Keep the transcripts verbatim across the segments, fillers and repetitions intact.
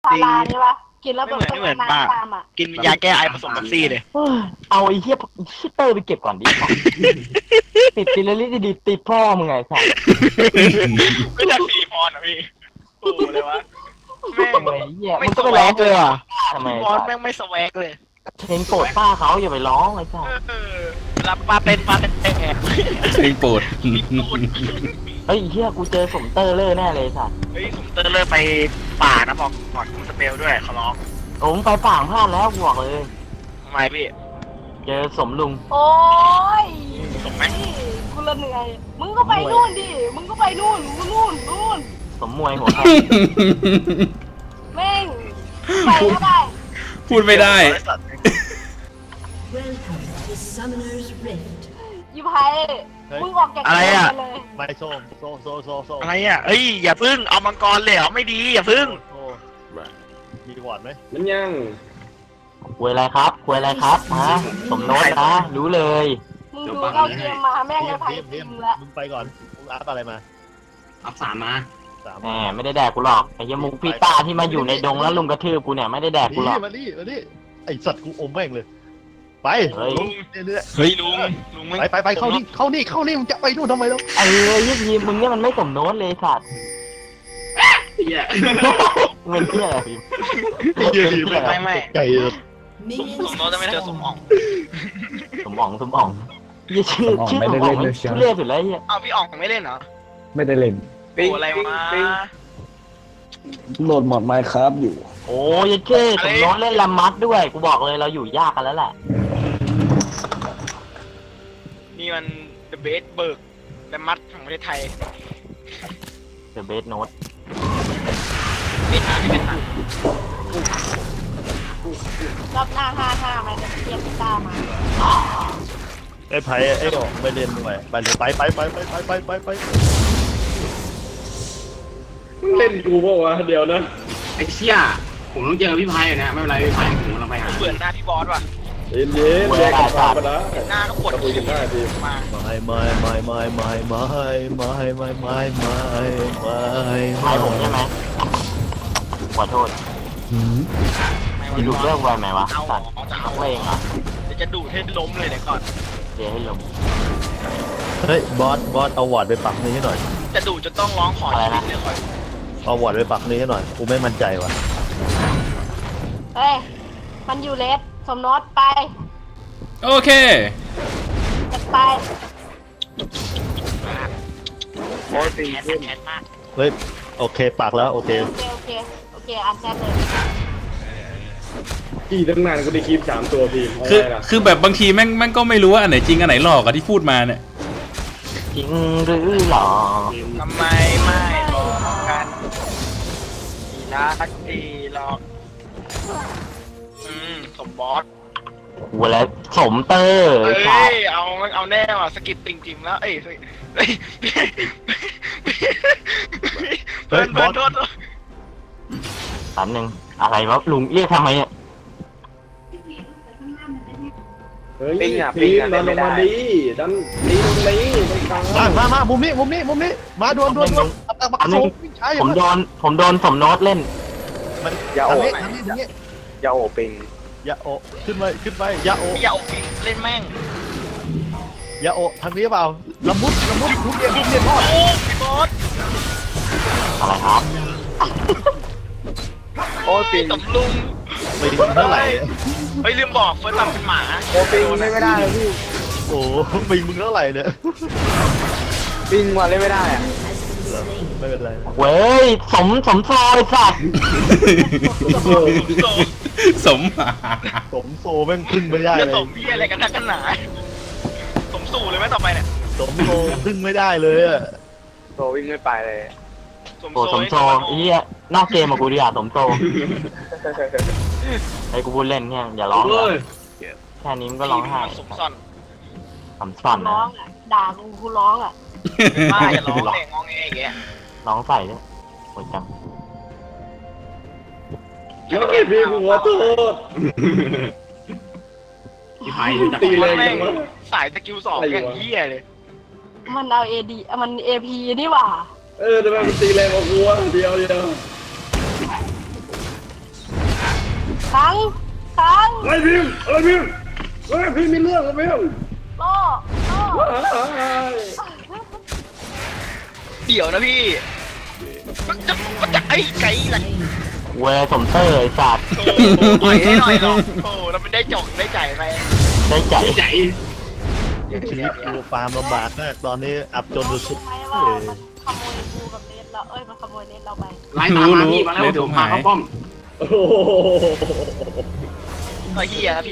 าราใช่ปะกินแล้วแบบไม่เหมือนป้ากินยาแก้ไอผสมกับซี่เลยเอาไอ้เหี้ยชิตเตอร์ไปเก็บก่อนดิติดติลลิตดีติดพ่อมึงไงสัสไม่ได้สี่พรนะพี่โอ้เลยวะแม่งไอ้เหี้ยไม่มึงสก็ไปแวร้องกเลยอ่ะทำไมบอสแม่งไม่สแวกเลยเพลงโปรดป้าเขาอย่าไปร้องไอ้สัสรับปลาเต้นปลาเต้นแอบเพลงโปรดเฮ้ยเหี้ยกูเจอสมเตอร์เลอร์แน่เลยสัสเฮ้ยผมเตอร์เลยไปป่านะบอกก่อนคุณสเปลด้วยเขาร้องผมไปป่างพลาดแล้วบอกเลยทำไมพี่เจอสมลุงโอ้ยสมไหมกูละเหนื่อยมึงก็ไปนู่นดิมึงก็ไปนู่นนู่นนู่นสมมวยหัวแทแม่งไปก็ได้พูดไม่ได้ Welcome to Summoner's Rift. ยิบไพ่มึงออกจากเกมไปเลยไม่โซ่โซ่โซ่โซ่โซ่อะไรอ่ะเอ้ยอย่าพึ่งเอามังกรเลยเหรอไม่ดีอย่าพึ่งโซ่มีวอร์ดไหมมันยังคุยอะไรครับคุยอะไรครับฮะสมโน้ตนะรู้เลยมึงดูเข้าเกมมาแม่งไอ้ไพ่เทียมจริเทียงมละมึงไปก่อนมึงอัพอะไรมาอัพสามมาสามแหมไม่ได้แดกกูหรอกไอ้เหี้ยมุกพี่ตาที่มาอยู่ในดงแล้วลุงกระทืบกูเนี่ยไม่ได้แดกกูหรนี่อกมาดิมาดิไอสัตว์กูอมแม่งเลยไปเฮ้ยลงเรื่อยเฮ้ยลุงลุงๆไปไปไปเข้านี่เข้านี่เข้านี่มึงจะไปนู่นทำไมแล้วไอ้ยี่ทีมึงเนี่ยมันไม่สมโน้ตเลยสัตว์เหี้ยมันเที่ยอะไรพิมไม่ไม่ไก่สม Minions สมโน้ตจะไม่เจอสมอ่องสมองสมองยี่ชื่อชื่อสมองมันชื่อเรียกสุดแล้วเฮียเอาพี่อ่องไม่เล่นเหรอไม่ได้เล่นโอ้อะไรมาโหลดมอดไมค์ครับอยู่โอ้ยเจ้สมโน้ตเล่นละมัดด้วยกูบอกเลยเราอยู่ยากกันแล้วแหละนี่มัน The Best เบิร์กและมัดของประเทศไทยเดอะเบสโน้ตไม่ทันไม่ทันรอบหน้าห้าห้ามันจะเทียบตามาไอ้ไผ่ไอ้หอกไม่เล่นด้วยไปเลยไปไปไปไปไปไปไปไปมึงเล่นกูเปล่าวะเดี๋ยวนะไอ้เชี่ยผมต้องเจอพี่ไพ่อยู่นะไม่เป็นไรพี่ไพ่ผมกำลังไปหาเบื่อหน้าพี่บอสว่ะเย็นเย็นแยกกันมาไปนะหน้าก็ปวดคุยกันได้ดีมาไม่ไม่ไม่ไม่ไม่ไม่ไม่ไม่ไม่ไม่ไม่ไม่ใช่ผมใช่ไหมขอโทษจะดูเรื่องไวไหมวะเอาสัตว์จะเอาเองอ่ะเดี๋ยวจะดูดให้ล้มเลยเดี๋ยวก่อนเดี๋ยวให้ลงเฮ้ยบอสบอสเอาวอร์ดไปปักนี้ให้หน่อยจะดูดจะต้องร้องขอชีวิตเลยก่อนเอาวอร์ดไปปักนี้ให้หน่อยกูไม่มั่นใจว่ะเฮ้ยมันอยู่เลสสมโนตไปโอเคจะไปโอ้ยตีขึ้นแขนมากเฮ้ยโอเคปักแล้วโอเคโอเคโอเคโอเคอ่านแชทเลยกี่ตั้งนานกูได้คลิปสามตัวพี่เอาคือไงล่ะคือแบบบางทีแม่งแม่งก็ไม่รู้ว่าอันไหนจริงอันไหนหลอกอะที่พูดมาเนี่ยจริงหรือหรอทำไมไม่บอกกันดีรักดีหรอกอืมสมบอสกูแล้วสมเตอร์เฮ้ใช่ยเอาเอาแน่ว่ะสกิปติงจิมแล้วเอ้ยเฮ้ยเพื่อนเพื่อนโทษแป๊บนึงอะไรวะลุงเรียกทำไมเนี่ยเฮ้ยทีมดันลงมาดีดันดีตรงนี้ตรงกลางมามามามุมนี้มุมนี้มุมนี้มาดวนดวนดวนอัตบักโซวิ่งใช่ผมโดนผมโดนสมโน้ตเล่นมันยาทางโอนี้ทางนี้ทางนี้ยาโอปิงยาโอขึ้นไปขึ้นไปยาโออย่าเอาปิงเล่นแม่งยาโอทางนี้เปล่าละมุดละมุดทุเรียนทุเรียนทอดโอ้พี่บอสอะไรครับโอ้ปิงตบลุงไปถึงเท่าไหร่เฮ้ยลืมบอกเฟิร์สตัมเป็นหมาโอปิงเล่นไม่ได้เลยพี่โอ้ปิงมึงเท่าไหร่เนี่ยปิงว่ะเล่นไม่ได้อะไม่เป็นไรเว้ยสมสมซอยสัตว์สมหาสมโซแม่งพึ่งไม่ได้จะเลสยมพี่อะไรกันนักกันหนาสมสู่เลยไหมต่อไปเนี่ยสมโซพึ่งไม่ได้เลยอะโซวิ่งไม่ไปเลยโอ้สมโซไอ้เหี้ยนอกเกมมากูดีกว่าสมโซไอ้กูพูดเล่นเนี่ยอย่าร้องเลยแค่นี้มันก็ร้องไห้สมซ่อนสมซ่อนนะร้องอ่ะด่ากูกูร้องอ่ะบ้าอย่าร้องเลยงองแงอย่างเงี้ยร้องใส่ด้วยโอ้ยจังแล้วไอ้พี่กูขอโทษพี่ไพ่ตีแรงจังวะสายสกิลสองอย่างเหี้ยเลยมันเอาเอดีมันเอพีนี่หว่าเออทำไมมันตีแรงกว่ากูวะเดียวเดียวงขังไอ้พิมพ์เอ้ยพิมพ์เอ้ยพิมพ์มีเรื่องแล้วพิมพ์ล่อล่อเดี๋ยวนะพี่มันจะมันจะไอ้ไก่แหละเวรสมเตอร์ไอ้สัตว์โอ้ปล่อยให้หน่อยหรอกโอ้เราไม่ได้จกได้ใจไปได้ใจใจชีวิตกูฟาร์มลำบากมากตอนนี้อับจนสุดไหมๆว่าเออมันขโมยกูกับเนทเราเอ้ยมันขโมยเนทเราไปไล่ตามมาพี่มาแล้วเดี๋ยวพาเข้าป้อมโอ้โหไอ้เหี้ยพี่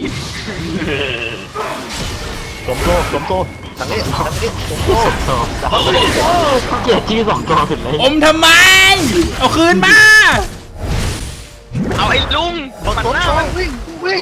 สมโตสมโตทางนี้ทางนี้สมโตโอ้เกลียดชื่อสองตัวสุดเลยอมทำไม เอาคืนมาเอาไอ้ลุงสมมันโตหน้ามันวิ่งวิ่ง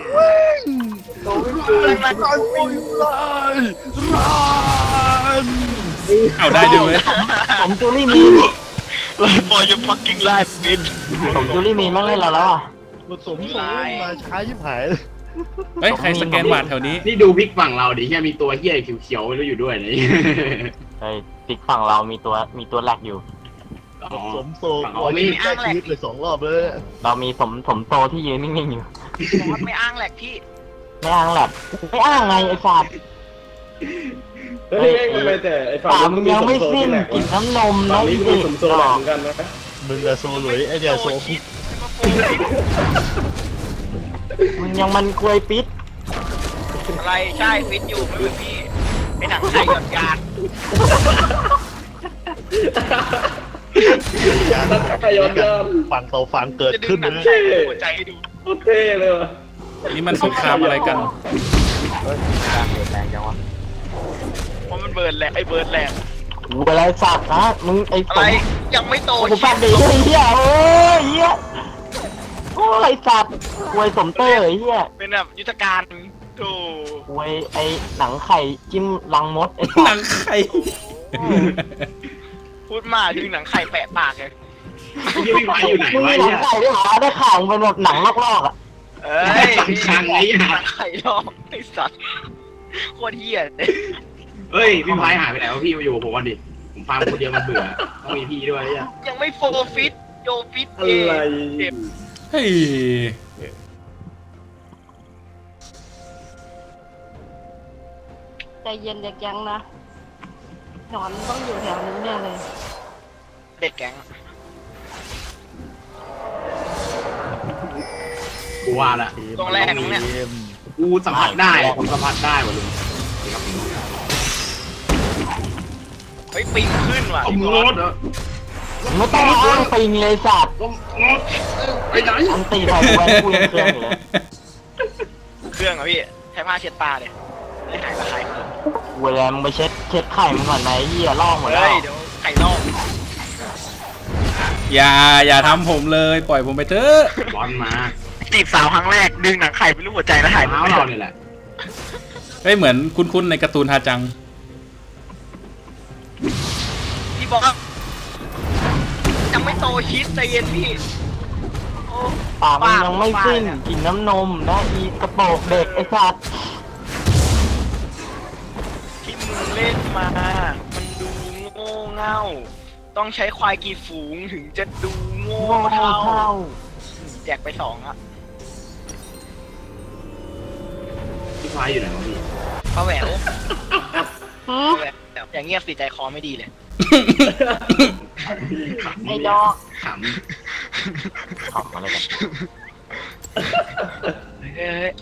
วิ่งมันมันวิ่งเลยรันเอาได้ด้วยเว้ยผมจูลี่มีนบอยจะฟักกิ้งไลฟ์บินผมจูลี่มีนแม่งเล่นเราแล้วอ่ะมันสมโตมาช้าชิบหายเฮ้ย ใครสแกนบาทแถวนี้นี่ดูพลิกฝั่งเราดิแค่มีตัวเหี้ยเขียวๆแล้วอยู่ด้วยนี่ไอ้ติ๊กฝั่งเรามีตัวมีตัวหลักอยู่สมโตปล่อยแค่ชีวิตเลยสองรอบเลยเรามีสมสมโตที่ยืนนิ่งๆอยู่ไม่อ้างแหลกพี่ไม่อ้างแหละไม่อ้างไงไอ้สัตว์เฮ้ยไม่ไปแต่ไอ้ฝั่งปากมึงยังไม่สิ้นกลิ่นน้ำนมฝั่นะงไอ้นี้ก็เด็มีกสมโซแหลกเหมือนกันนะมึงอะโซหลุยไอเดียโซคิดมึงยังมันกลวยปิดอะไรใช่ฟิตอยู่ไม่เป็นพี่ไอ้หนังไทยหยดยานใครยอมยอมฝั่งต่อฝั่งเกิดจะดึขึ้งนหนังนะไทยหัวใจให้ดูโคตรเท่เลยว่ะนี่มันสงครามอะไรกันการเปลี่ยนแปลงจังวะเพราะมันเบิร์นแหลกไอ้เบิร์นแหลกกูอะไรสัตว์นะมึงไอ้สอะไรมยังไม่โตกูฟังดีเลยเฮียโอ้ยเฮียโอ้ยสัตว์กลวยสมเตอร์เฮียเป็นแบบยุทธการโธ่กลวยไอ้หนังไข่จิ้มรังมดไอ้หสันัตงว์ไข่พูดมาถึงหนังไข่แปะปากเลยพี่พี่ไม้อยู่ไหนมึงวะมีหนังเนี่ยไข่ด้วยเหรอได้ข่าวมึงเป็นแบบหนังลอกๆอ่ะเอ้ยคังไอ้ห่าหนังไข่ลอกไอ้สัตว์โคตรเหี้ยเลยเฮ้ยพี่ไม้หายไปไหนวะพี่มาอยู่กับผมวันดิผมฟังคนเดียวมันเบื่อต้องมีพี่ด้วยเนี่ยยังไม่โฟฟิตโยฟิตอะไรเจ็บเฮ้ยใจเย็นอย่าแกงนะหนอนต้องอยู่แถวนี้เนี่ยเลยเด็กแก๊งกูว่าละตรงแรกเนี่ยกูสัมผัสได้ผมสัมผัสได้ว่ะลุงเฮ้ยปิงขึ้นว่ะเอาพี่มืบออรสถเหรอไม่ต้องอ้างปิงเลยสัตว์ต้องรถไปไหนอันตีไทยแวนกูยังเครื่องอยู่เลยเครื่องเหรอพี่ใช้ผ้าเช็ดตาเลยไม่หายละใครเพิ่มเวลามึงไปเช็ดเช็ดไข่มึงก่อนไหนเหี้ยลอกหมดแล้เฮ้วยเดี๋ยวไข่ลอกอย่า อย่าทำผมเลย ปล่อยผมไปเถอะบอลมาจีบสาวครั้งแรกดึงหนังไข่ไปรูปหัวใจแล้วหายเท้าเราเนี่ยแหละเฮ้ย เหมือนคุ้นๆในการ์ตูนฮาจังพี่บอกยังไม่โตชิดใจเย็นพี่โอ้ปากมึงยังไม่สิ้นกลิ่นน้ำนมนะอีกระโปรงเด็กไอ้สัตว์ที่มึงเล่นมา มันดูโง่เง่า ต้องใช้ควายกี่ฝูงถึงจะดูโง่โง่เท่าเท่าแจกไปสองอะพี่ไม้อยู่ไหนวะพี่ป้าแหววหืมป้าแหววอย่างเงียบสิใจคอไม่ดีเลยไอ้ดอกขขำอะไรกันเอ้ย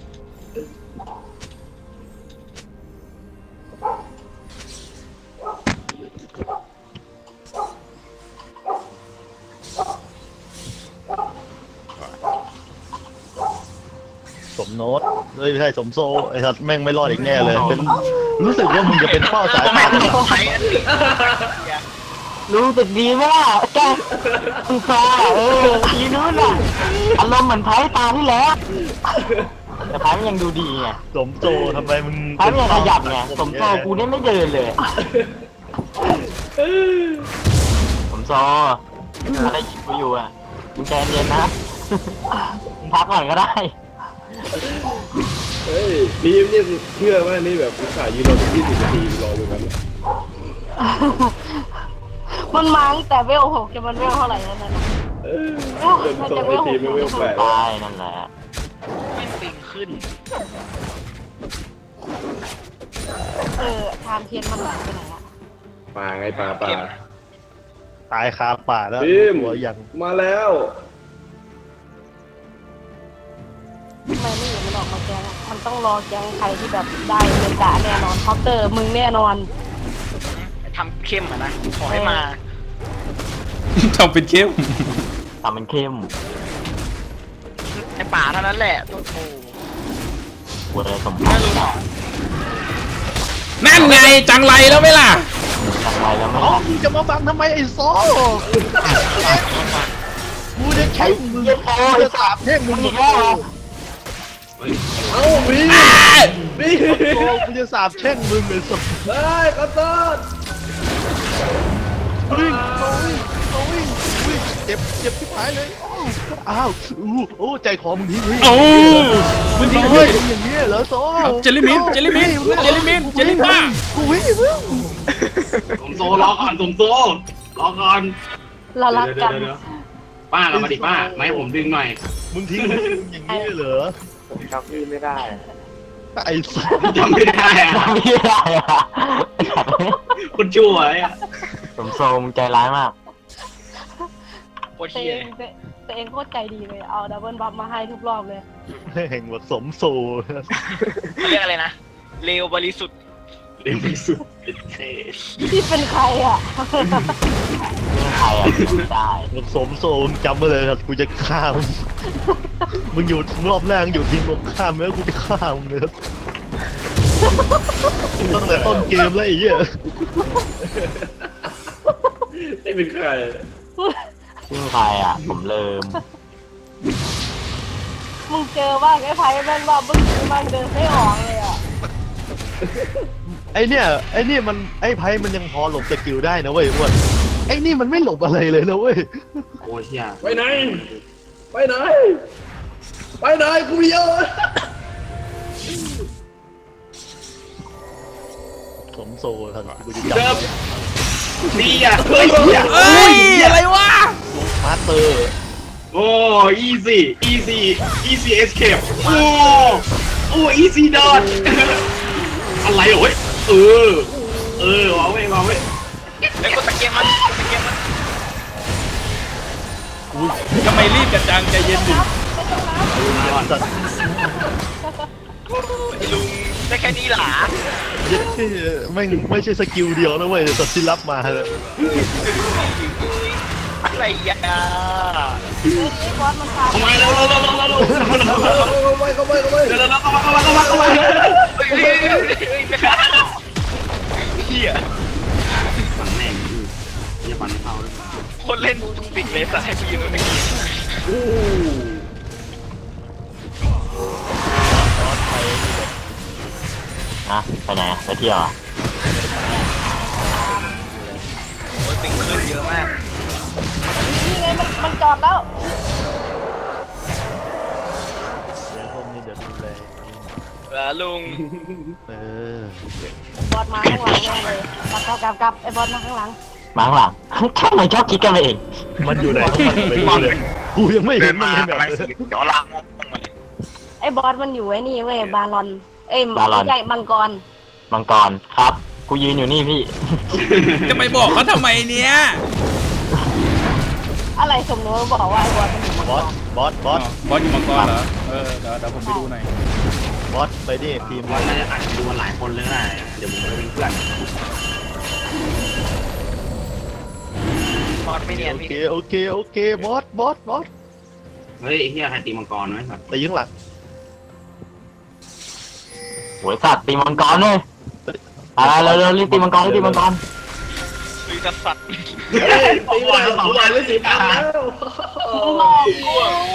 สมโน้ตเฮ้ยไม่ใช่สมโซไอ้สัตว์แม่งไม่รอดอีกแน่เลยเป็นรู้สึกว่ามึงจะเป็นเป้าสายผมตาไม่ได้ใช้อันนี้รู้สึกดีไหมล่ะแกมึงซอเออทีนู้นน่ะอารมณ์เหมือนไพ่ตาที่แล้วแต่ไพ่มันยังดูดีไงสมโซทำไมมึงไพ่มันยังขยับไงสมโซกูเนี่ยไม่เดินเลยสมโซอะไรกูอยู่อ่ะมึงใจเย็นนะมึงพักก่อนก็ได้เฮ้ยบีมนี่เชื่อว่านี่แบบอุตส่าห์ยืนรอถึงยี่สิบนาทีรออยู่กันมันมาตั้งแต่เวลหกจะมันเวลเท่าไหร่แล้วนั่นน่ะเออเดินส่งให้ทีมไม่เวลแปดตายนั่นแหละปิงขึ้นเออทางเทียนมันหายไปไหนอะปลาไงปลาปลาตายคาป่าแล้วพิมหัวอย่างมาแล้วทำไมไม่เห็นมันออกมาแกงอะมันต้องรอแกงใครที่แบบได้เป็นกะแน่นอนคอปเตอร์มึงแน่นอนทำเข้มอ่ะนะขอให้มาทำเป็นเข้มทำมันเข้มในป่าเท่านั้นแหละโอ้โหหัวอะไรสมไม่รู้หรอนั่นไงจังไรแล้วไหมล่ะจังไรแล้วไม่เอ้าทันมึงจะมาบังทำไมไอ้โซ่กูจะแข่งมึงกูจะสาบแช่งมึงหมดแล้วเอ้าบีบีโซ่กูจะสาบแช่งมึงเลยสัสได้ขอโทษวิ่งโซ่วิ่งโซ่วิ่งวิ่งเจ็บเจ็บที่หายเลยอ้าวอู้โอ้ใจคอมึงทีเฮ้ยโอ้มึงทีเฮ้ยอย่างนี้เหรอโซ่เจลลี่มินเจลลี่มินเจลลี่มินเจลลี่บ้ากูวิ่งมึงสมโซรอก่อนสมโซรอก่อนเรารักกันเดี๋ยวเดี๋ยวป้าเรามาดิป้าไม่ให้ผมดึงหน่อยมึงทิ้งมึงอย่างนี้เหรอผมจำพี่ไม่ได้ไอ้สัสจำไม่ได้อะไม่ได้อะคนชั่วไอ้อะสมโซมใจร้ายมากโคตรตัวเฮีเอย งตัวเองโคตรใจดีเลยเอาดับเบิลบัฟมาให้ทุกรอบเลยแห่งวัดสมโซเขาเรียกอะไรนะเลวบริสุทธิ์เร็วที่สุดเท่ที่เป็นใครอ่ะไม่ใครอ่ะไม่ได้วัดสมโซมึงจำไว้เลยครับกูจะฆ่ามึงมึงอยู่รอบแรกอยู่ทีมตรงข้ามแล้วกูจะฆ่ามึงเลยครับตั้งแต่ต้นเกมแล้วไอ้เหี้ยไม่เป็นใครไม่ใครอ่ะผมเริ่มมึงเจอบ้างไอ้ไพ่แม่งว่ามึงมันเดินไม่ออกเลยอ่ะไอ้เนี่ยไอ้เนี่ยมันไอ้ไพ่มันยังพอหลบสกิลได้นะเว้ยอ้วนไอ้นี่มันไม่หลบอะไรเลยนะเว้ยโอ้ยเฮียไปไหนไปไหนไปไหนกูเยอะสมโซทันกูจะจับเดิมดีอ่ะเฮ้ยเฮียเอ้ยอะไรวะมาสเตอร์โอ้ easy easy easy escape โอ้โอ้ easy dot อะไรโอ้ยเออเออวางไว้วางไว้แล้วก็ตะเกียงมันตะเกียงมันทำไมรีบกันจังใจเย็นดิสัตว์ลุงได้แค่นี้หรอเย็ดที่แม่งไม่ใช่สกิลเดียวนะเว้ยแต่ที่รับมาเลยอะไรอ่ะไอ้บอสมันพาเข้ามาเร็วเร็วเร็วเร็วเร็วเข้าไปเข้าไปเข้าไปเร็วเร็วเข้ามาเข้ามาเข้ามาเข้ามาเฮ้ยเฮ้ยเฮ้ยเฮ้ยไม่ขาดเฮียฝันแม่งอย่าฝันเขาเลยคนเล่นทุกสิ่งเลยสัตว์ให้กูยืนตรงนี้นะไปไหนอะไปเที่ยวอ่ะโอ้ยสิ่งขึ้นเยอะมากนี่ไงมันมันจอดแล้วเดี๋ยวพวกนี้เดี๋ยวดูแลแล้วลุงเออบอสมาข้างหลังแน่เลยกลับกลับกลับไอ้บอสมาข้างหลังมาข้างหลัง ทำไมชอบคิดกันไปเองมันอยู่ไหนมันไปดูเลยกูยังไม่เห็นมันเลยแบบเดี๋ยวล่างมาไอ้บอสมันอยู่ไอ้นี่เว้ยบาลอนเอ้ยไม่ใช่มังกรมังกรครับกูยืนอยู่นี่พี่จะไปบอกเขาทำไมเนี้ยอะไรสมมติบอกว่าไอ้บอสมันอยู่มังบกอรสบอสบอสบอสอยู่มังกรเหรอเออเดี๋ยวเดี๋ยวผมไปดูหน่อยบอสไปดิทีมวันน่าจะอัดดูกันหลายคนเลยนะเดี๋ยวผมจะเป็นเพื่อนบอสไม่เนียนโอพี่เคโอเคโอเคบอสบอสบอสเฮ้ยไอ้เฮียใครตีมังกรไหมครับแต่ยิงหลังโหยสัตว์ตีมังกรเลยอะไรเร็วๆรีบตีมังกรรีบตีมังกรลุยกษัตริย์ตีวันสองวันเลยสิบแล้วบอกกู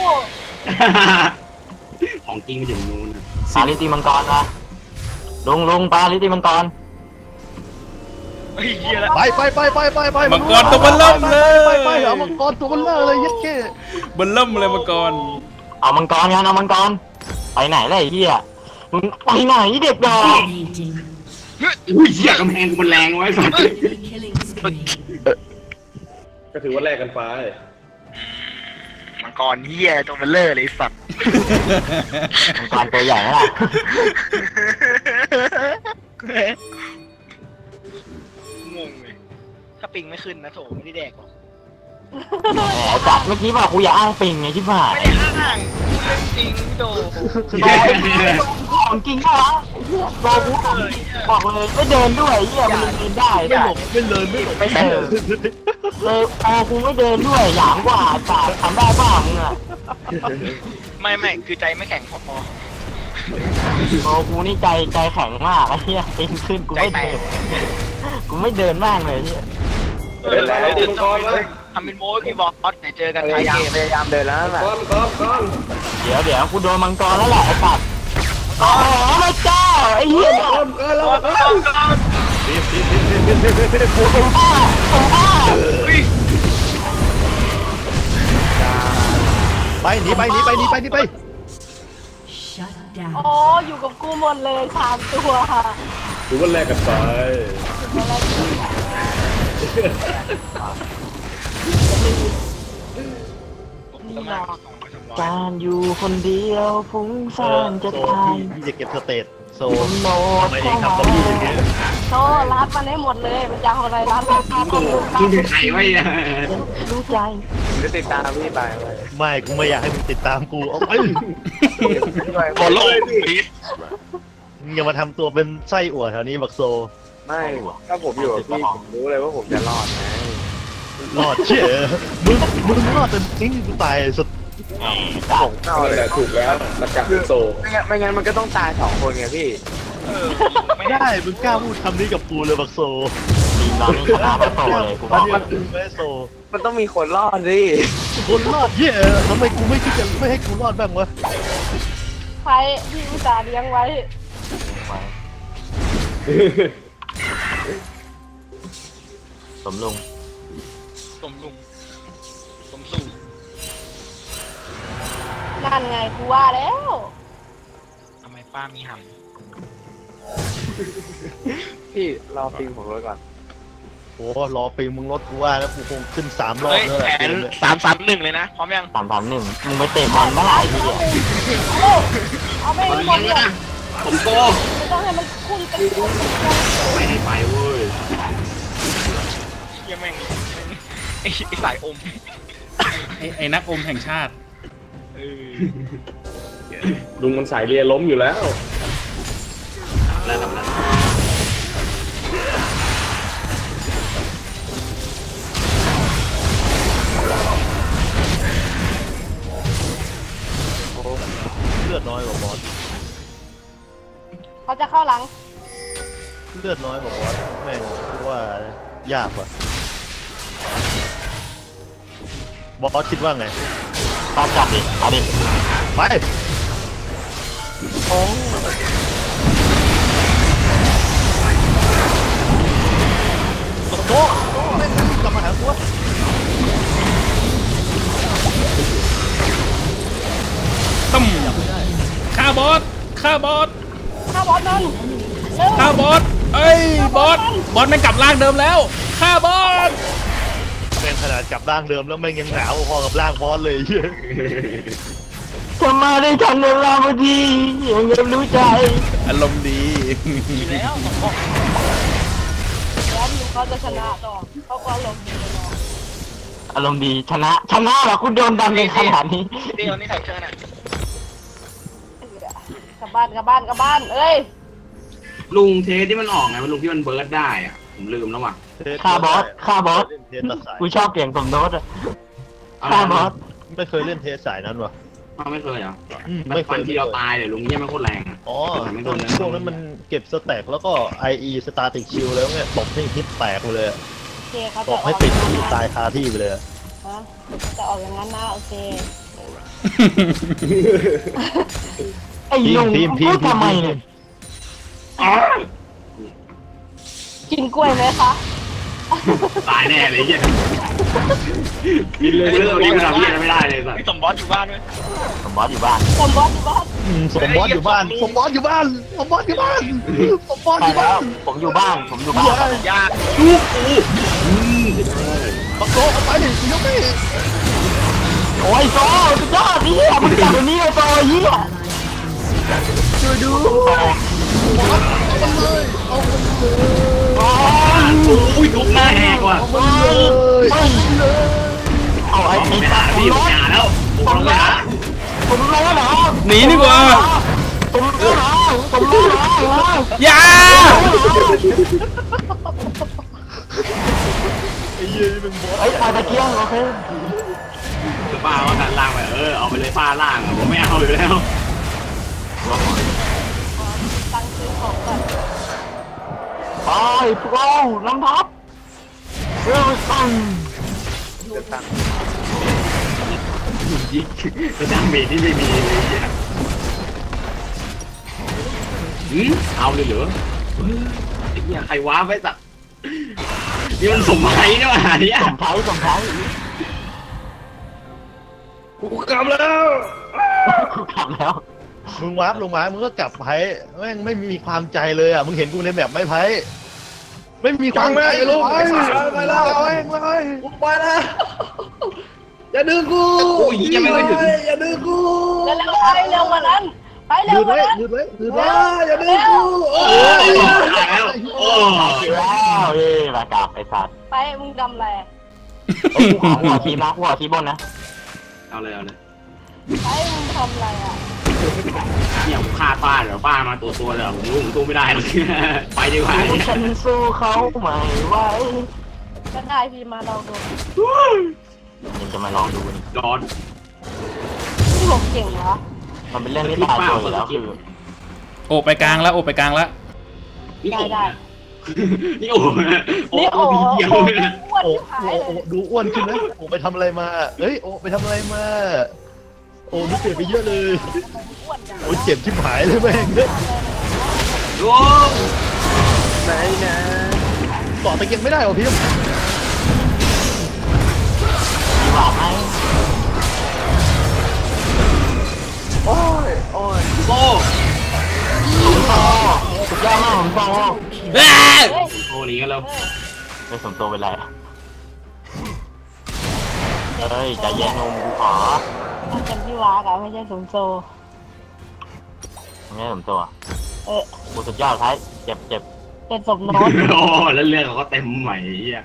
ของจริงไม่ถึงนู้นปาลิตีมังกรนะลุงลุงปาลิตีมังกรเฮ้ยเฮียละไปไปไปไปไปไปมังกรตัวเบิ่มเริ่มเลยไปไปเอามังกรตัวเบลเลอร์เลยยัดแก่เบิ่มเริ่มเลยมังกรเอามังกรกันเอามังกรไปไหนล่ะไอ้เหี้ยมึงไปไหนเด็กดอก Dominating. อุ้ยเฮียกำแพงกูมันแรงไว้สัตว์ Killing spree. ก็ถือว่าแลกกันไปมังมังกรเฮียตัวเบลเลอร์เลยสัตว์มังกรตัวใหญ่ล่ะงงเลยถ้าปิงไม่ขึ้นนะโถไม่ได้แดกหรอกแหมจัดเมื่อกี้บอกกูอย่าอ้างปิงไงชิบหายไม่ได้อ้างเรื่องจริงโดของจริงก็วะบอกกูบอกเลยไม่เดินด้วยเหี้ยมันเดินได้ไม่หลบไม่เลินไม่หลบไม่เดินเลยพอกูไม่เดินด้วยหยามกว่าจ่าทำได้ป่ะมึงอะไม่ไม่คือใจไม่แข็งพอโอ้กูนี่ใจใจแข็งมากไอ้เหี้ยปิงขึ้นกูไม่เดินกูไม่เดินมากเลยเหี้ยเออแล้วเดินทำเป็นทำเป็นโม้พี่บอสไหนเจอกันพท้ายยายามเกมพยายามเดินแล้วน่ะก้อนก้อนก้อนเดี๋ยวเดี๋ยวกูโดนมังกรแล้วแหละไอ้สัตว์โอ้โหพระเจ้าไอ้เหี้ยก้อนก้อนแล้วก้อนผมบ้าผมบ้าไปหนีไปหนีไปหนีไปหนีไป Shut down. โอ้อยู่กับกูหมดเลยสามตัวค่ะถือว่าแลกกันไปนี่หรอกการอยู่คนเดียวฟุ้งซ่านจะโซตายพี่พี่จะเก็บสเตตโซผมโนดทำไมเองทำกับพี่อย่างเงี้ยโซ่รัดมันให้หมดเลยมันจะเอาอะไรรัดรัดรัดโอ้โหมึงจะไขไว้อะรู้ใจจะติดตามพี่ไปเลยไม่กูไม่อยากให้มึงติดตามกูเอาไปบอลโลกพีทมึงอย่ามาทำตัวเป็นไส้อั่วแถวนี้บักโซไม่ถ้าผมอยู่กับพี่ผมรู้เลยว่าผมจะรอดไงรอดเชี่ยมึงมึงรอดจนทิ้งกูตายสุดผมเอานั่นเลแหยละถูกแล้วหลักการเป็นโซไม่งั้นไม่งั้นมันก็ต้องตายสองคนไงพี่เออไม่ได้มึงกล้าพูดคำนี้กับกูเลยบักโซทีมเรานี่ชนะประตูเลยกูบอัอน กนี้มันไม่โซมันต้องมีคนรอดสิคนรอดเหี้ยทำไมกูไม่คิดจะไม่ให้กูรอดบ้างวะใครที่อุตส่าห์เลี้ยงไว้สมลุงสมลุงสมสู่นั่นไงกูว่าแล้วทำไมป้ามีหพี่รอปิงผมไว้ก่อนโอ้รอปีมึงรถกูว่าแล้วกูคงขึ้นสามำรอบเฮ้ยแล้วแหแผละนสามสามหนึ่งเลยนะพร้อมยังสามสามหนึ่งมึงไปเตะบอลได้ไอ้เหี้ยเอาเอาไปหมดเลยผมโกไม่ต้องให้มันคุ้นเป็นคุ้นไม่ให้ไปเว้ยเฮียแม่งไอ้ไอ้สายอมไอ้ไอ้นักอมแห่งชาติเออลุงมันสายเรียล้มอยู่แล้วแล้วทำนั้นเลือดน้อยกว่าบอสเขาจะเข้าหลังเลือดน้อยกว่าบอสแม่งว่ายากว่ะบอสคิดว่าไงตามจับดิเอาดิไปโอ้โต๊ะโต๊ะแม่งกลับมาหากูวะตั้มฆ่าบอสฆ่าบอสเข้าบอลนั่นเร็วฆ่าบอสเอ้ยบอสบอสไม่กลับร่างเดิมแล้วฆ่าบอสแม่งขนาดจับร่างเดิมแล้วแม่งยังหนาวพอกับร่างบอสเลยเหี้ยจะมาได้ทันเวลาพอดียังยังรู้ใจอารมณ์ดีดีแล้วผมบอกแล้วดูเขาจะชนะต่อเขาก็ลงดีเลยเนาะอารมณ์ดีชนะชนะเหรอคุณโดนดันในขนาดนี้เดี๋ยวนี้ใส่เชิญอ่ะกลับบ้านกลับบ้านกลับบ้านเอ้ยลุงเทสที่มันออกไงมันลุงที่มันเบิร์ดได้อะผมลืมแล้วว่ะฆ่าบอสฆ่าบอสเล่นเทสตัดสายกูชอบเสียงสมโน้ตอะอะไรฆ่าบอสไม่เคยเล่นเทสสายนั้นวะอ้าวไม่เคยเหรออืมมันไม่เคฟันยทีเราตายเลยลุงเนี่ยมันโคตรแรงอะอ๋อแต่ไม่โดนนะช่วงนั้นมันเก็บสแต็กแล้วก็ ไอ อี สตาร์ติกชิลแล้วเนี่ยตบให้ฮิตแตกไปเลยอะโอเคเขาตจะบอให้อกติดอย่างที่นั้นตายนะคาที่ไปเลยอะฮะจะออกอย่างนั้นนะโอเคไอ้ลุงพูดทำไมเนี่ยกินกล้วยไหมคะตายแน่เลยเหี้ยกินเลยเรื่องนี้มันทำเหี้ยไม่ได้เลยสัสพี่สมบอสอยู่บ้านด้วยสมบอสอยู่บ้านสมบอสอยู่บ้านอืมสมบอสอยู่บ้านสมบอสอยู่บ้านสมบอสอยู่บ้านสมบอสไปอยู่แล้บ้าวน ผมอยู่บ้านผมอยู่บ้านยากลูกกูอืมบักโตเอาไปดิยกนี่โอ้ยโซ่สุดยอดนี่มึงจับตัวนี้เลยโซ่เหี้ยช่วยดูโอ้ยโอ้ยทุบหน้าแหกว่ะโอ้ยเอาไอ้ไอ้ไม่ตาหาผมพี่ร้ไม่อนหาแล้วผมร้อนผมร้อนเหรอหนีดีกว่าผมร้อนเหรอผมร้อนเหรออย่าไอ้เหี้ยนี่เป็นบอสไอ้ปลาตะเกียงโอเคป้าว่าการล่างไปเออเอาไปเลยป้าล่างผมไม่เอาอยู่แล้วตังค์ซื้อของก่อนไปพวกเราน้ำทับเรื่องสั่งจะตั้งยิงประจำเมทที่ไม่มีเลยหืมเอาเลยเหรอไอ้เหี้ยใครว้าไปสักนี่มันสมไหมเนี่ยว่ะเนี่ยส่งท้ายส่งท้ายกูกลับแล้วกูกลับแล้วมึงวาร์ปลงมามึงก็กลับไพ่แม่งไม่มีความใจเลยอ่ะมึงเห็นกูในแบบไม่ไพ่ไม่มีความใจเลยไปแล้วไปไปไปแล้วอย่าดึงกูโอ้ยยังไม่ถึงอย่าดึงกูเร็วๆไปเร็วกว่านั้นไปเร็ยืวน กว่าไว้นั้นยืนไว้ยืนเอไว้ออย่าดึงกูโอ้ยตายแล้วโอ้แล้วเอ้มากลับไอ้สัตว์ไปมึงทำอะไรกูขอหัวทีนะหัวทีบนนะเอาเลยเอาเลยไปมึงทำอะไรอ่ะเนี่ยผมฆ่าป้าเดี๋ยวป้ามาตัวตัวเลยผมรู้ผมสู้ไม่ได้หรอกไปดีกว่าฉันสู้เขาไม่ไหวก็ได้พี่มาลองดูยังจะมาลองดูนี่ร้อนพี่ผมเก่งเหรอมันเป็นเรื่องที่ตายตัวอยู่แล้วคือโอบไปกลางแล้วโอบไปกลางแล้วนี่โอ้นี่โอ้โอ้นี่โอ้โอ้ดีเดียวโอ้เลยนะอ้วนโอ้ที่หายโอ้เลยโอ้ดูอ้วนขึ้นนะโอ้ไปทำอะไรมาเอ้ยโอ้ไปทำอะไรมาโอ้ดูเจ็บไปเยอะเลยอ้วนจังโอ้เจ็บชิบหายเลยแม่งเนี่ยโอ้ไหนนะต่อตะเกียงไม่ได้หรอพี่มีหวาดไหมโอ้ยโอ้ยโอ้ผมโตสุดยอดมากผมโตเอ้ยเฮ้ยโอ้หนีกันแล้วไม่สมโตเป็นไรเฮ้ยใจเย็นนมกูขอมันเป็นพี่วากอะไม่ใช่สมโซไม่ใช่สมโตเออกูสุดยอดท้ายเจ็บเจ็บเป็นสมโน้ตโอ้แล้วเรื่องเขาก็เต็มใหม่อ่ะ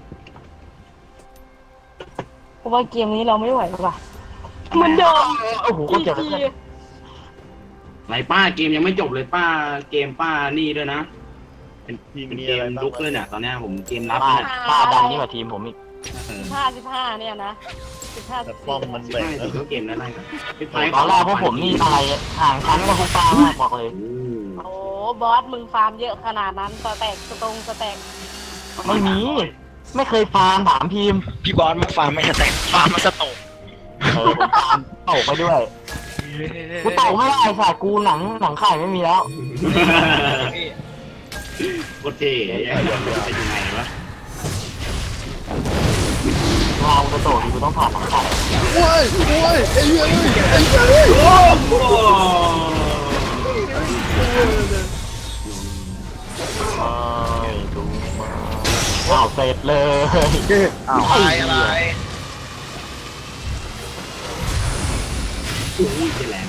เพราะว่าเกมนี้เราไม่ไหวหรอกว่ะมันเดิมโอ้โหอีเจ็บทีไรป้าเกมยังไม่จบเลยป้าเกมป้านี่ด้วยนะเป็นเป็นเกมลุกเลยเนี่ยตอนนี้ผมเกมรับป้าเนี่ยป้าดันนี่กว่าทีมผมอีกห้าสิบห้าเนี่ยนะสิบห้าสิแต่บป้อมสี่มันใช่แบ่งถึงเกมนั้นได้ไปตอนแรกพวกผมนี่อะไรห่างชั้นกับพวกป้ามากบอกเลยโอ้บอสมึงฟาร์มเยอะขนาดนั้นสแต็กสตรงสแต็กไม่มี ไม่เคยฟาร์มถามทีมพี่บอสมาฟาร์มไม่แตกฟาร์มมาสโตกเออผมฟาร์มตกไปด้วยกูตกไม่ได้ค่ะกูหนังหนังไข่ไม่มีแล้วโคตรเท่จะยังไงวะเราจะโตดีกูต้องผ่านหนังไข่โอ้ยโอ้ยไอ้เหี้ยไอ้เหี้ยโอ้โหเอ้ยดูมาอ้าวเสร็จเลยอ้าวอะไรอะไรโอ้ยแรง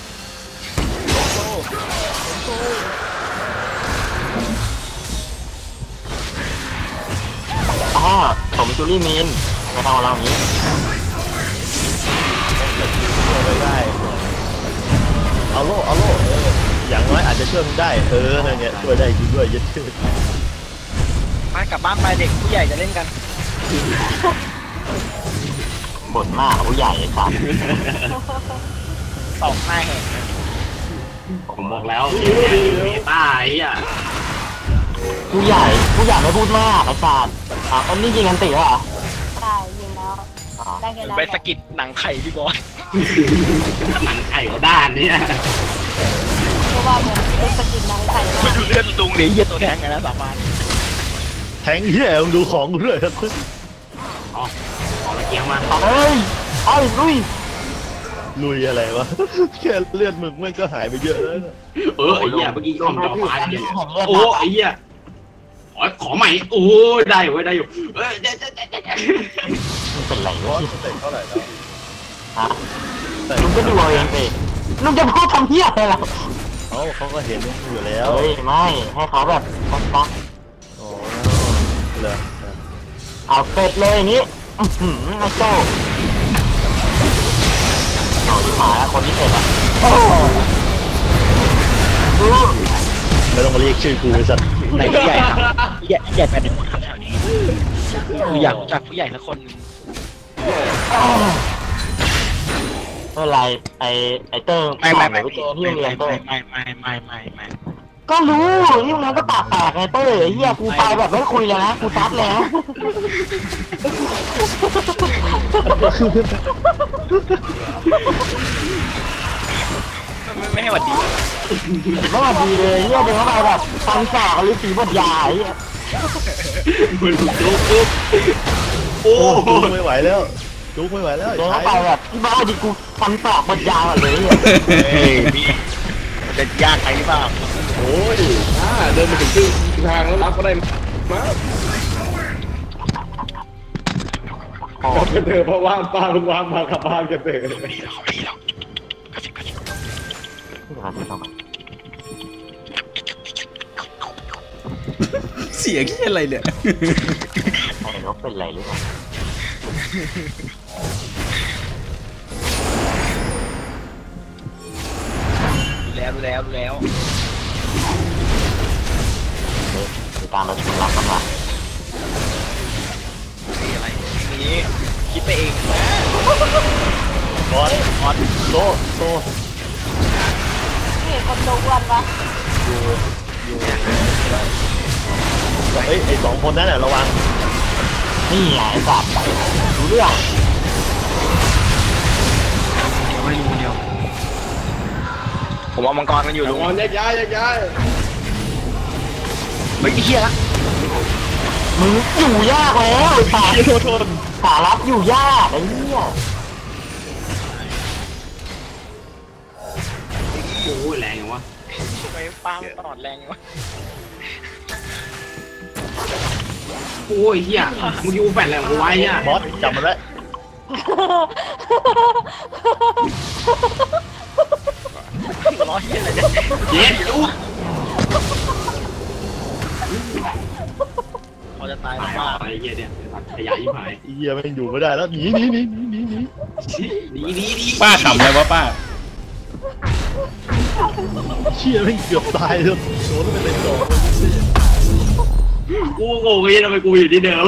อ๋อผมจูรี่มีนไม่ทำเราอย่างนี้ไม่ได้เอาโล่เอาโล่เอออย่างน้อยอาจจะช่วยมึงได้เออนั่นไงช่วยได้จริงด้วยเยัดชื่อมากลับบ้านไปเด็กผู้ใหญ่จะเล่นกันบ่นมากผู้ใหญ่ไอ้สัสตอกหน้าแหกผมบอกแล้วเมตาไอ้เหี้ยผู้ใหญ่ผู้ใหญ่ไม่พูดมากไอ้สัสอ่ะอันนี้ยิงกันติเหรอได้ยิงแล้วได้แค่นั้นไปสกิดหนังไข่พี่บอสหนังไข่เขาด้านเนี่ยเพราะว่าเหมือนเป็นสกินนางไข่ไม่ดูเลือดตุงหรือเยี่ยตัวแทงไงนะสามานแทงเหี้ยมึงดูของกูด้วยอ๋อออกมาเกียงมาเฮ้ยเอ้ยลุยลุยอะไรวะแค่เลือดมึงมันก็หายไปเยอะแล้วนะเออไอ้เหี้ยเมื่อกี้คำดอกฟ้าเนี่ยโอ้ไอ้เหี้ยขอขอใหม่โอ้ยได้อยู่ได้อยู่เอ้ยมันเป็นไรบอวะสสเต็ปเท่าไหร่แล้วฮะลุงก็ดูเอาเองสิลุงจะพูดทำเหี้ยอะไรล่ะเขาเขาก็เห็นอยู่แล้วเฮ้ยไม่ให้เขาแบบป๊อกป๊อกโอ้เหรอเอาเป็ดเลยอย่างนี้อื้อหือไอ้โจ้โอ้ยหมาแล้วคนที่เป็ดอ่ะโอ้ดูไม่ต้องมาเรียกชื่อกูไอ้สัตว์ไหนผู้ใหญ่ครับผู้ใหญ่ผู้ใหญ่แปดหนึ่งคนครับแถวนี้คืออยากรู้จักผู้ใหญ่สักคนหนึ่งเมื่อไรไอไอเติ้งไม่ไม่ไม่ไปไม่เจอที่ไม่โรงเรียนเติ้งไม่ไม่ไม่ไม่ไม่ก็รู้ที่โรงเรียนก็ปากแตกไงเติ้งไอ้เหี้ยกูไปแบบไม่คุยเลยนะกูซัดเลยนะไม่ไม่ให้หวัดดีไม่ว่าดีเลยเหี้ยเดินเข้าไปแบบฟังสากหรือสีบทยาไอ้เหี้ยมันจุกจุกโอ้โอ้โหจุกไม่ไหวแล้วจุกไม่ไหวแล้วเดินเข้าไปแบบที่บ้านดิกูฟันสากบทยาก่อนเลยเนี่ยเฮ้ยพี่จะยากใครหรือเปล่าโอ้ยอ่าเดินมาถึงครึ่งทางแล้วรับก็ได้มาก็เธอเพราะว่างป้าลุงวางมาขับบ้านกันเถอะเสียงที่อะไรเนี่ยไอ้นกเป็นไรหรือเปล่าแล้วแล้วแล้วไปตามไปถึงรับกันมาอะไรนี้คิดไปเองนะบอสบอสโตโตนี่คนโดนวันวะอยู่อยู่เฮ้ยไอสองคนนั้นน่ะระวังนี่ไงไอ้สัตว์รู้เรื่องเดี๋ยวไม่รู้เดียวผมเอามังกรกันอยู่ลุงก่อนแยกย้ายแยกย้ายเฮ้ยไอ้เหี้ยละมึงอยู่ยากแล้วไอ้สัตว์โทษโทษสารับอยู่ยากไอ้เหี้ยโอ้ยแรงอย่างวะไปป้ามตลอดแรงวะโอ้ยเฮียมึงยูแฟนอะไรของกูไว้เนี่ยบอสจับมันไว้ร้อยเหี้ยอะไรเนี่ยเย็ดลูกเขาจะตายแล้วมาว่าอะไรเฮียเนี่ยขยะยิ่งหายไอ้เหี้ยไม่อยู่ไม่ได้แล้วหนีหนีหนีหนีหนีหนีดีดีดีป้าขำเลยวะป้าเชี่ยไม่เกือบตายแล้วโดนไปเลยสองกูงงเลยทำไมกูอยู่ที่เดิม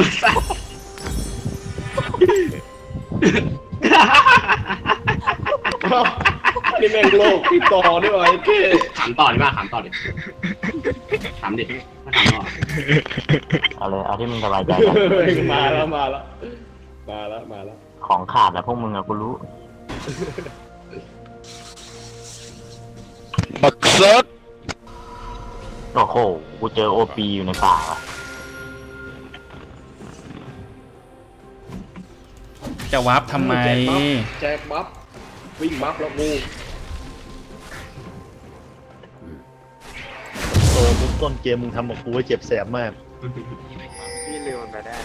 นี่แม่งโลกติดต่อด้วยไอ้เท่ถามต่อดิมาถามต่อดิถามดิมาถามต่อเอาเลยเอาที่มึงสบายใจมาแล้วมาแล้วมาแล้วมาแล้วของขาดแล้วพวกมึงอะกูรู้บักเซิร์ฟโอ้โหกูเจอโอปีอยู่ในป่าว่ะจะวาร์ปทำไมแจกบัฟวิ่งบัฟแล้วกูโตปุ๊บต้นเกมมึงทำกับกูไว้เจ็บแสบมากพี่ลืมมันไปได้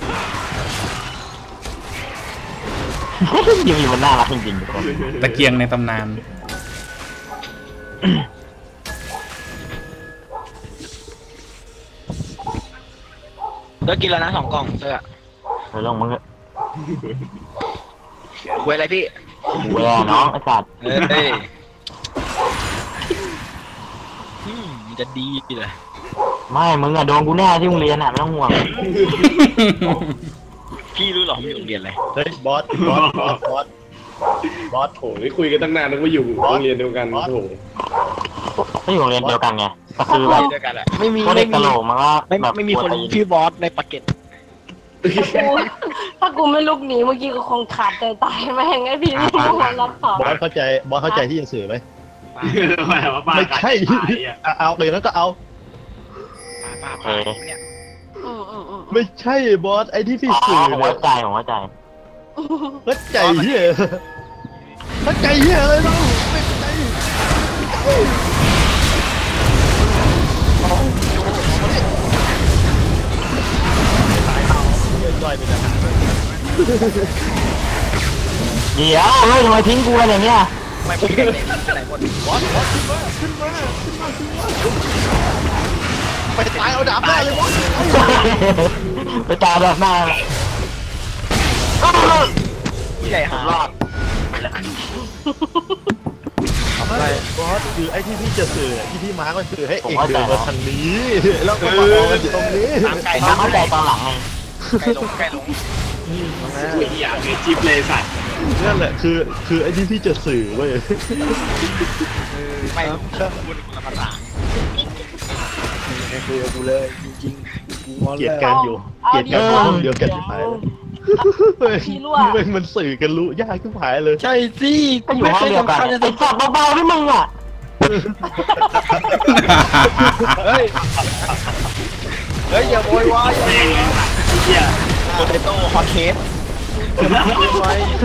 ยูมีมันน่ารักจริงๆทุกคนตะเกียงในตำนานเลิกกินแล้วนะสองกล่องเสื้อเฮ้ยลงมึงอะคุยอะไรพี่กูแย่น้องไอ้สัตว์เฮ้ยอืมมันจะดีเลยไม่มึงอะโดนกูแน่ที่โรงเรียนอะไม่ต้องห่วงพี่รู้หรอผมอยู่โรงเรียนอะไรเฮ้ยบอสบอสบอสบอสบอสโอ้ยคุยกันตั้งนานนึกว่าอยู่โรงเรียนเดียวกันโอ้โหก็อยู่โรงเรียนเดียวกันไงก็คือแบบด้วยกันแหละไม่มีเด็กกะโหลกมันก็ไม่แบบไม่มีคนชื่อบอสในปากเก็ตกูถ้ากูไม่ลุกหนีเมื่อกี้ก็คงขาดใจตายแม่งไอ้พี่นี่กูรับของบอสเข้าใจบอสเข้าใจที่จะสื่อไหมว่าป้าไม่ใช่เอาเอาเลยนั้นก็เอาป้าป้าเนี่ยอืมอืมอืมไม่ใช่บอสไอ้ที่พี่อ๋อสื่อผมเนี่เข้าย ใจผมเข้าใจเข้าใจเหี้ยเข้าใจเหี้ยอะไรบ้างไม่เข้าใจย่อยไปนะยเดี๋ยวเฮ้ยทำไมทิ้งกูกันอย่างเงี้ยไม่ไปไหนไปไหนหมดบอสบอสขึ้นมาขึ้นมาขึ้นมาขึ้นมาไปตายเอาดาบหน้าเลยบอสไปตาแบบหน้าใหญ่หารอดอะไรบอสคือไอ้ที่พี่จะสื่อที่พี่มาร์กก็คือให้เองเดินมาทางนี้แล้วก็มาเอากันอยู่ตรงนี้ตามไก่เราเข้าใจตอนหลังไงไก่ลงไก่ลงกูอยากมีจิ๊บเลยสัตว์นั่นแหละคือคือไอ้ที่พี่จะสื่อเว้ยไม่รู้พูดคนละภาษาไม่คุยกับกูเลยจริงๆกูงอนเกลียดแล้วกันอยู่เกลียดกันอยู่เดียวกันที่หายเฮ้ยมันสื่อกันรู้ยากขึ้นหายเลยใช่สิก็อยู่ห้องเดียวกันไอ้สัตว์เบาๆด้วยมึงอ่ะเฮ้ยเฮ้ยอย่าโวยวายอย่าโวยวายเหี้ยโปเตโต้ฮอตเคสทำไม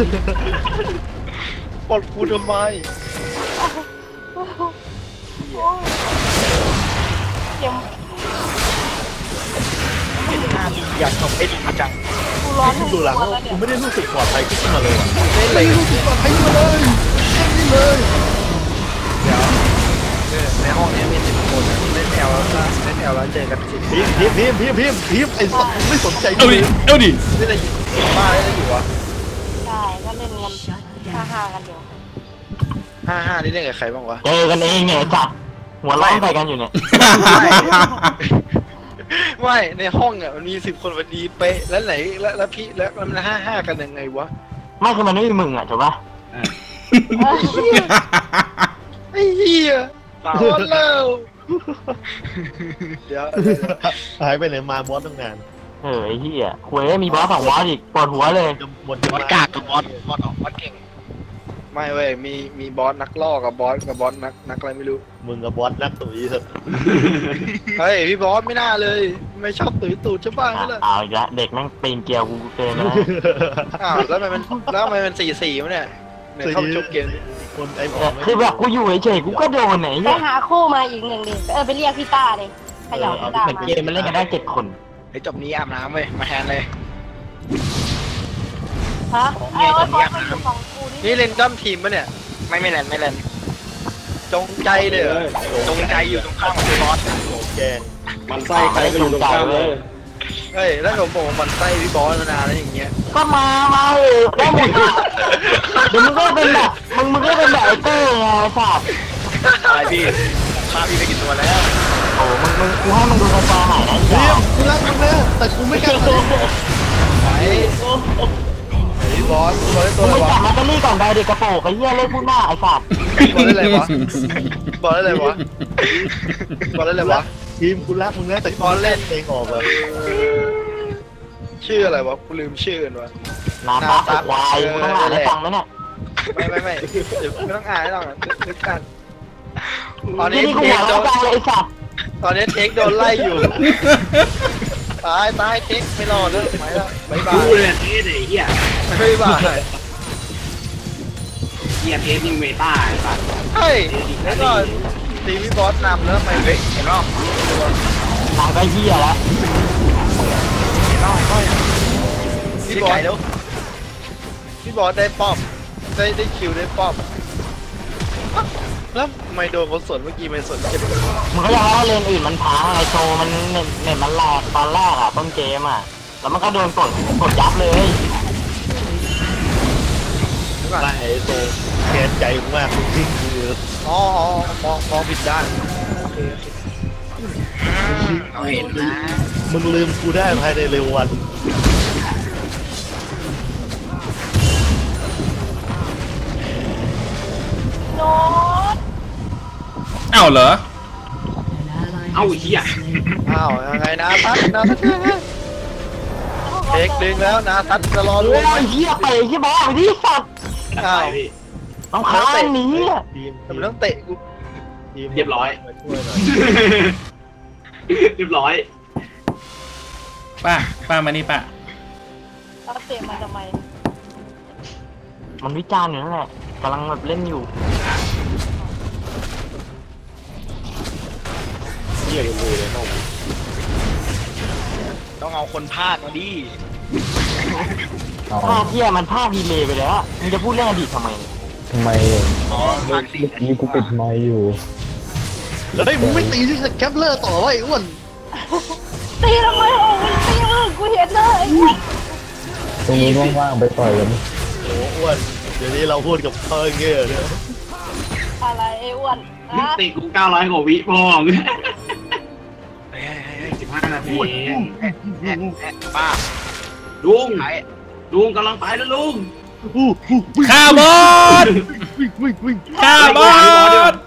ปลดกูทำไมเข็มเป็นหน้าดีอยากจบไอ้ดีจังกูร้อนทั้งดูตัวหลังแล้วเนี่กูยไม่ได้รู้สึกปลอดภัยขึ้นมาเลยว่ะเล่นอะไรกันปลอดภัยมาเลยนี่เลยในห้องนี้มีสิบคนเล่นแอลแล้วเล่นแอลแล้วเจอกันสิบพีมพีมพีมพีมพีมพีมไอ้สัตว์ไม่สนใจเอาดิเอาดิเล่นอะไรอยู่บ้าเล่นอะไรอยู่วะใช่ก็เล่นกันฮ่าฮ่าๆกันอยู่ห้าห้านี่เล่นกับใครบ้างวะเจอกันเองเนี่ยจัดหัวร้อนใส่กันอยู่เนี่ยไม่ในห้องอ่ะมันมีสิบคนพอดีเป๊ะแล้วไหนแล้วแล้วพี่แล้วมันห้าห้ากันยังไงวะไม่คือมันไม่มีมึงอ่ะถูกปะไอ้เหี้ยโดนแล้วเดี๋ยวหายไปไหนมาบอสตั้งนานเออไอ้เหี้ยหวยมีบอสสองบอสอีกปวดหัวเลยจะหมดบอสกากกับบอสบอสออกบอสเก่งไม่เว้ยมีมีบอสนักล่อกับบอสกับบอสนักนักอะไรไม่รู้มึงกับบอสนักตุ๋ยสุดเฮ้ยพี่บอสไม่น่าเลยไม่ชอบตุ๋ยตูดชาวบ้านก็เลยเอาอีกแล้วเด็กแม่งปีนเกลียวกูเกินไปแล้วอ้าวแล้วทำไมมันแล้วทำไมมันสี่สี่วะเนี่ยเนี่ยเข้าไปจบเกมดิคนไอ้บอเออสคือแบบกูอยู่เฉยๆกูก็โดนไหนไปเนี่ยหาคู่มาอีกหนึ่งดิเออไปเรียกพี่ต้าเลยขยับพี่ต้าเหมือนมาเกมมันเล่นกันได้เจ็ดคนไอ้จบนี้อาบน้ำเว้ยมาแทนเลยฮะไอ้โอ๊ยบอสมาอยู่ฝั่งกูนี่เล่นดั้มทีมปะเนี่ยไม่ไม่เล่นไม่เล่นจงใจเลยเหรอจงใจอยู่ตรงข้ามของบอสแกงมันไส้ใครก็อยู่ตรงข้ามเลยเฮ้ยแล้วผมบอกว่ามันไส้พี่บอสมานานแล้วอย่างเงี้ยก็มามาเออได้หมดอะเดี๋ยวมึงก็เป็นแบบมึงมึงก็เป็นแบบไอ้เต้ไงไอ้สัตว์อะไรพี่ฆ่าพี่ไปกี่ตัวแล้วโอ้มึงมึงกูให้มึงดูสตอร์ใหม่นะไอ้เรีเหี้ยยมกูรักมึงนะแต่กูไม่กล้าทำไหนพี่บอสบอสได้ตัมึวงอะไรไปวะจับลอตเตอรี่ก่อนได้เด็กกระโปรงไอ้เหี้ยเล่นพูดหน้าไอ้สัตว์บอสได้อะไรวะบอสได้อะไรวะบอสได้อะไรวะทีมกูรักมึงนะแต่กูเล่นเองออกเลยชื่ออะไรวะกูลืมชื่อกันวะนาตาไอ้ควายมึงต้องอ่านให้ฟังไหมเนี่ยไม่ไม่ไม่เดี๋ยวไม่ต้องอ่านให้หรอกนึกนึกกันตอนนี้นี่กูเทหัคว โดร้อนนจังเลยไอ้สัตว์ตอนนี้เทคโดนไล่อยู่ตายตายเทคไม่รอดแล้วไปแล้วบายบากูยเลยเทสไอ้เหี้ยบายบายเหี้ยเทสนี่เมตาไอ้สัตว์เฮ้ยแล้วก็ตีพี่บอสนำแล้วทำไมเฮ้ยเห็นป่ะหนังก็เหี้ยแล้วเห็นป่ะเฮ้ยพี่พี่บอไก่สแล้วพี่บอสได้ป้อมได้ได้คิวได้ป้อมแล้วทำไมโดนเขาสวนเมื่อกี้ไม่สวนเจ็บมึงก็ยังว่าเลนอื่นมันพังไอโชว์มันเน็ตเน็ตมันแหลกตอนแรกอะต้นเกมอะแล้วมันก็โดนกดกดยับเลยไล่ไอ้โตแกนใจกูมากจริงๆคืออ๋ออ๋อมองมองผิดด้านโอเคโอเคเราเห็นนะมึงลืมกูได้ภายในเร็ววันโน้ตอ้าวเหรอเอ้าไอ้เหี้ยอ้าวยังไงนะทัดนะทัดเทคดึงแล้วนะทัดจะรอโอ้ด้วยไหมยเหี้ยไปเหี้ยบ้าไปดิสัตว์อ้าวพี่ต้องค้านหนีอะทีมทำไมต้องเตะกูทีมเรียบร้อยมาช่วยหน่อยเรียบร้อยป้าป้ามานี่ป้าเราเตะมาทำไมมันวิจารณ์อยู่นั่นแหละกำลังแบบเล่นอยู่เหี้ยกันเลยเลยน้องต้องเอาคนพากมาดิภาพเที่ยมันภาพดีเลยไปแล้วมึงจะพูดเรื่องอดีตทำไมเนี่ยทำไมอ๋อภาคสี่นี่กูปิดไมค์อยู่เฮ้ยมึงไม่ตีที่แคปเลอร์ต่อวะไอ้อ้วนตีทำไมโอ้ยตีมึงกูเห็นเลยไอ้สัสตรงนี้ว่างๆไปต่อยกันโอ้อ้วนเดี๋ยวนี้เราพูดกับเขาอย่างเงี้ยเนี่ยอะไรไอ้อ้วนมึงอะติกูเก้าร้อยกว่าวิพ่อมึงสิบห้านาทีแอะแอะป้าลุงไอ้ลุงกำลังไปแล้วลุงอู้หูวิ่งฆ่าบอสวิ่งวิ่งวิ่งฆ่าบอสเร็ว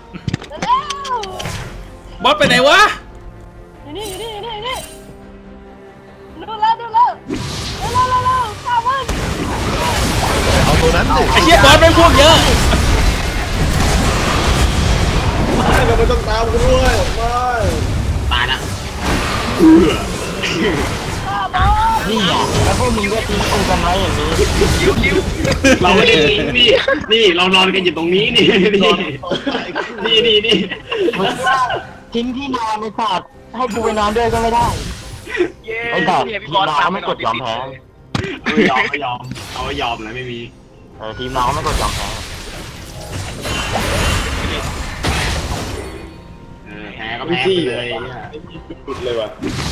บอสไปไหนวะอยู่นี่อยู่นี่อยู่นี่อยู่นี่ดูแล้วดูแล้วเร็วเร็วเร็วเร็วข้ามึงเอาตัวนั้นสิไอ้เหี้ยบอสไม่พวกเยอะเราไม่ต้องตามกูด้วยไม่ตายละข้าบอสนี่ไงแล้วพวกมึงก็ทิ้งกูกันไว้อย่างนี้คิ้วคิ้วเราไม่ได้ทิ้งนี่นี่เรานอนกันอยู่ตรงนี้นี่นี่นี่นี่นี่มึงว่าทิ้งที่นอนในศาสตร์ให้กูไปนอนด้วยก็ไม่ได้เย้ไอ้ดอกเนี่ยพี่ทีบอมสเราไม่กดยอมแพ้ไม่ยอมไม่ยอมเอาไม่ยอมนะไม่มีเออทีมเราไม่กดยอมแพ้เออแพ้ก็แพ้ไปเลยสุดเลยว่ะ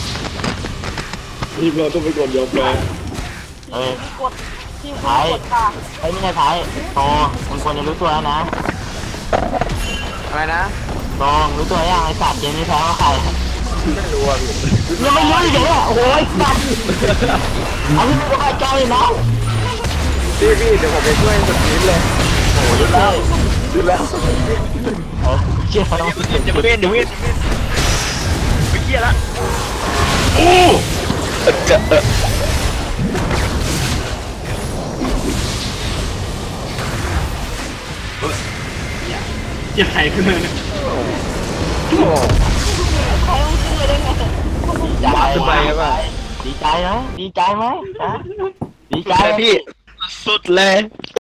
ทีมเราต้องไปกดยอมแพ้เออทีมกดทีมคุณกดค่ะไอ้นี่ไงท้ายโตมึงควรจะรู้ตัวแล้วนะอะไรนะโตมึงรู้ตัวยังไอ้สัตว์เกมนี้แพ้ว่าใครไม่รู้อ่ะพี่ยังไม่รู้อีกเหรอโอ้ยสัตว์เอาที่มึงสบายใจนะพี่พี่เดี๋ยวผมไปช่วยสุดชีวิตเลยโอ้ยแล้วดูแล้วเออเชื่อแล้วอย่าเพิ่งอย่าเพิ่งไปเกี้ยละโอ้อย่าใครขึ้นเลยใครต้องขึ้นเลยได้ไงพวกมึงดีจะใจไหมดีใจไหมดีใจไหมฮะดีใจไหมพี่สุดเลย